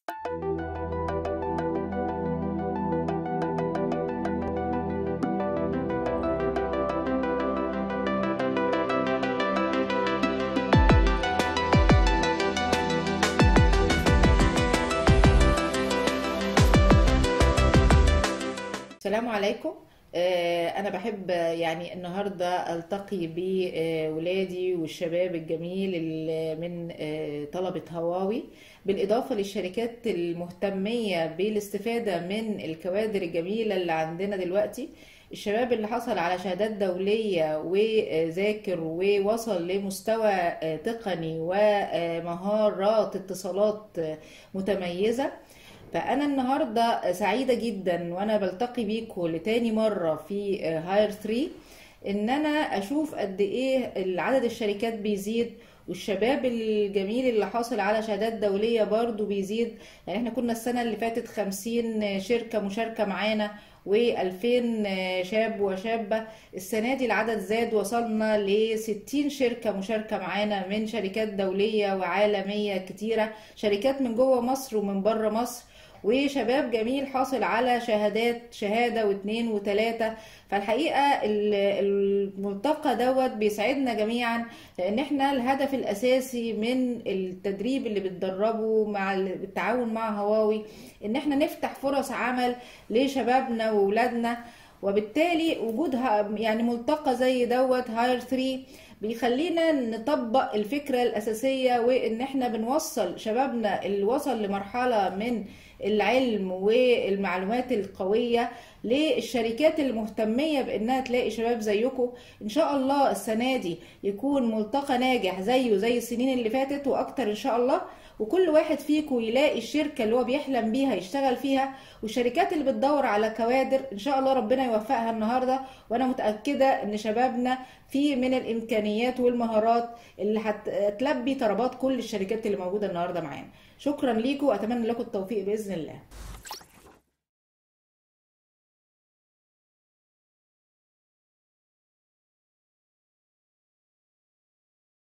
السلام عليكم. أنا بحب يعني النهاردة ألتقي بولادي والشباب الجميل من طلبة هواوي، بالإضافة للشركات المهتمية بالاستفادة من الكوادر الجميلة اللي عندنا دلوقتي. الشباب اللي حصل على شهادات دولية وذاكر ووصل لمستوى تقني ومهارات اتصالات متميزة. فأنا النهاردة سعيدة جدا وأنا بلتقي بيكم لتاني مرة في هاير 3، إن أنا أشوف قد إيه عدد الشركات بيزيد والشباب الجميل اللي حاصل على شهادات دولية برضو بيزيد. يعني احنا كنا السنة اللي فاتت 50 شركة مشاركة معانا و2000 شاب وشابة. السنة دي العدد زاد، وصلنا ل60 شركة مشاركة معانا من شركات دولية وعالمية كتيرة، شركات من جوه مصر ومن بره مصر، وشباب جميل حاصل على شهادة واثنين وثلاثة. فالحقيقة الملتقى دوت بيسعدنا جميعا، لان احنا الهدف الاساسي من التدريب اللي بتدربه مع التعاون مع هواوي ان احنا نفتح فرص عمل لشبابنا وولادنا. وبالتالي وجودها يعني ملتقى زي دوت هاير 3 بيخلينا نطبق الفكرة الأساسية، وإن احنا بنوصل شبابنا اللي وصل لمرحلة من العلم والمعلومات القوية للشركات المهتمية بأنها تلاقي شباب زيكم. إن شاء الله السنة دي يكون ملتقى ناجح زيه زي السنين اللي فاتت وأكتر إن شاء الله، وكل واحد فيكم يلاقي الشركة اللي هو بيحلم بيها يشتغل فيها، والشركات اللي بتدور على كوادر إن شاء الله ربنا يوفقها النهاردة. وأنا متأكدة إن شبابنا في من الإمكانيات والمهارات اللي هتلبي طلبات كل الشركات اللي موجودة النهاردة معانا. شكرا ليكم وأتمنى لكم التوفيق بإذن الله.